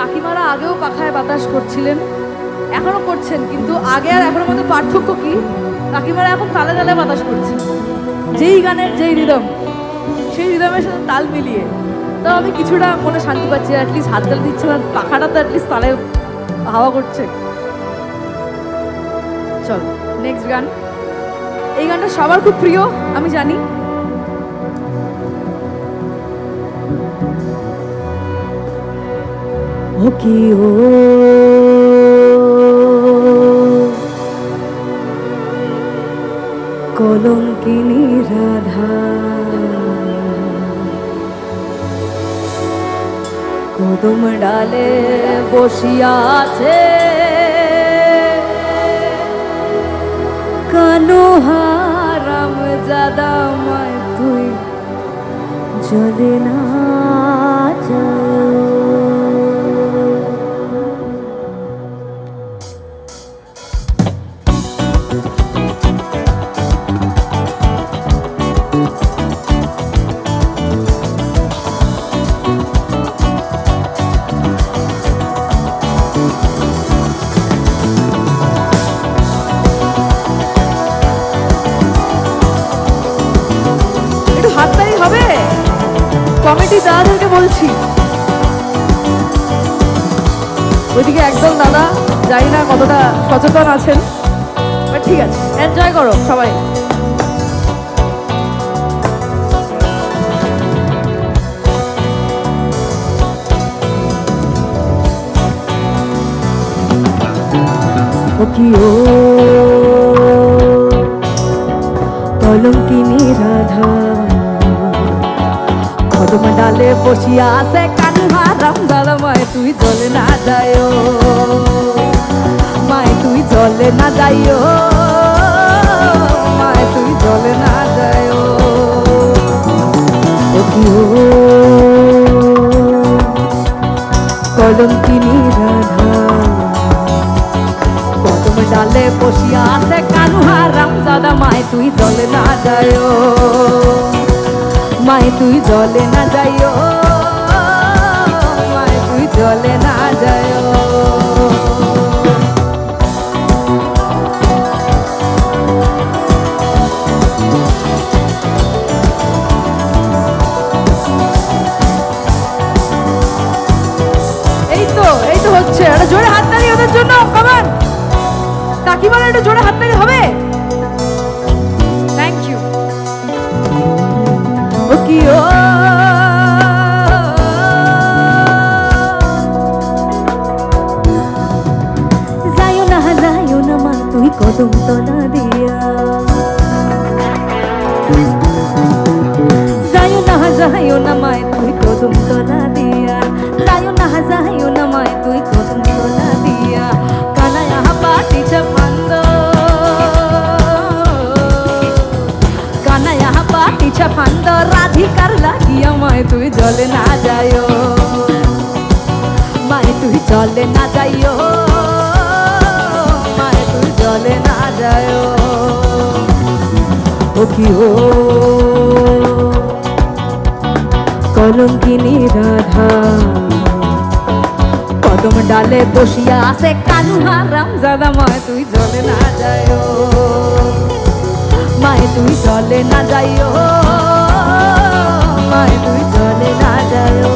কাকিমারা আগেও পাখায় বাতাস করছিলেন, এখনো করছেন, কিন্তু আগে আর এখনোর মধ্যে পার্থক্য কি? কাকিমারা এখন তালে তালে বাতাস করছে, যেই গানের যেই রিদম, সেই রিদমের সাথে তাল মিলিয়ে। তো আমি কিছুটা মনে শান্তি পাচ্ছি, অ্যাটলিস্ট হাত তালে দিচ্ছে না, পাখাটা তো অ্যাটলিস্ট তালে হাওয়া করছে। চল নেক্সট গান। এই গানটা সবার খুব প্রিয় আমি জানি। ও কি ও কলঙ্কিনী রাধা, কদম ডালে বসিয়া আছে কানো হারাম জাদা, মায় তুই জলে না যা। কমিটি দাদাদেরকে বলছি, ওইদিকে একদম দাদা জানি না কতটা সচেতন আছেন, বাট ঠিক আছে, এনজয় করো সবাই। ও কি ও কলঙ্কিনী রাধা, কদম ডালে বসিয়া আছে কানু হারাম জাদা, মায় তুই জলে না যাইও, মায় তুই জলে না যাইও, মায় তুই জলে না যাইও। ও কি ও কলঙ্কিনী রাধা, কদম ডালে বসিয়া আছে কানু হারাম জাদা, মায় তুই জলে না যাইও, মায় তুই জলে না যাইও, মায় তুই জলে না যাইও। এই তো হচ্ছে, একটা জোরে হাততালি ওদের জন্য, কমান কাকিমারা একটু জোরে হাততালি হবে। Thank you. ও কি ও যাইও না মা তুই কদম তলা দিয়া, যাইও না মায় তুই কদম তলা দিয়া, যাইও না মায় তুই কদম তলা দিয়া, কানায়া পাটিছে ফান্দ, কানায়া পাটিছে ফান্দ, রাধিকার লাগিয়া মায় তুই জলে না যাইও, মায় তুই জলে না যাইও, মায় তুই জলে না যাইও। ও কি ও কলঙ্কিনী রাধা, কদম ডালে বসিয়া আছে কানু হারাম জাদা, মায় তুই জলে না যাইও, মায় তুই জলে না যাইও, মায় তুই জলে না যাইও।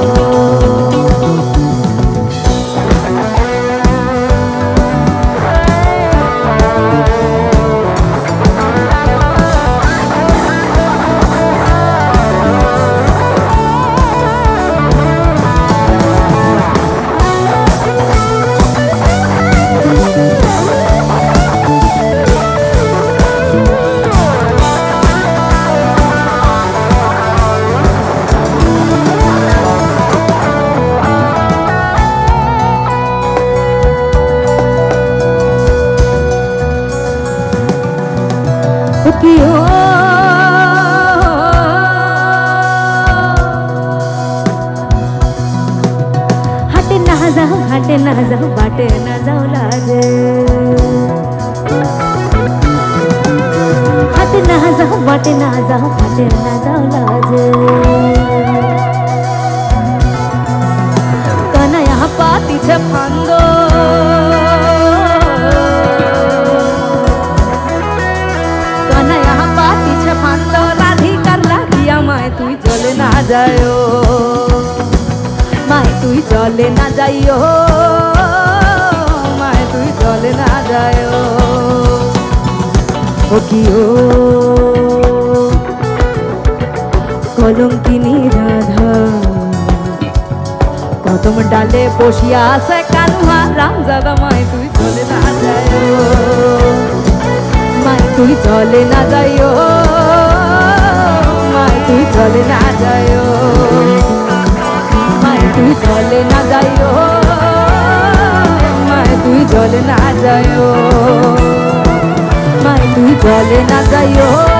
हाटे ना जाओ घाटे ना जाओ बाटे ना जाओ लाजे, हाटे ना जाओ बाटे ना जाओ घाटे ना जाओ लाजे, काना यहाँ पाती যাইও, মায় তুই চলে না যাইও, মায় তুই চলে না যাইও। ও কি ও কলঙ্কিনী রাধা, কদম ডালে বসিয়া আছে কানুহা রামজাদা, মায় তুই চলে না যাইও, মায় তুই চলে না যাইও, মায় তুই চলে না যাইও, মায় তুই চলে না যাইও, মায় তুই চলে না যাইও, মায় তুই চলে না যাইও।